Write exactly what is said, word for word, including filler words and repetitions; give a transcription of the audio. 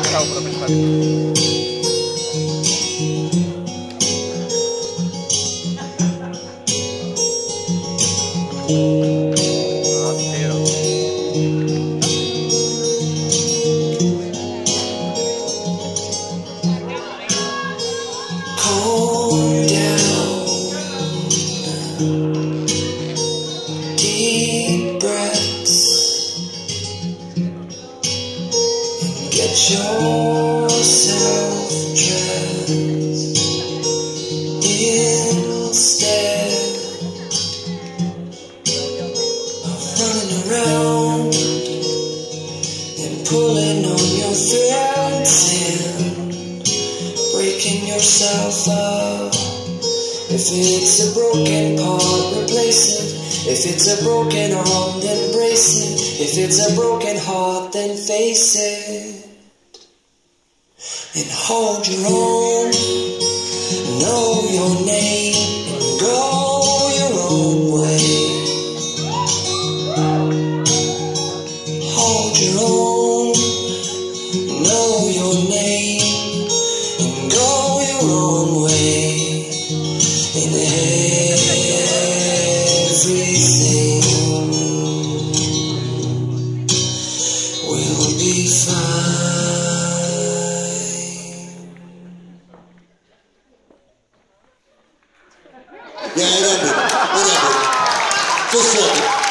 Ciao, professore. Ah, spero. Calm down, deep breaths, and get yourself dressed. Instead of running around and pulling on your threads and breaking yourself up. If it's a broken part, replace it. If it's a broken arm, then brace it. If it's a broken heart, then face it. And hold your own, know your name, and go your own way. Hold your own, know your name, and go your own way. And everything will be fine. Yeah, I love it. I love it. Just like it.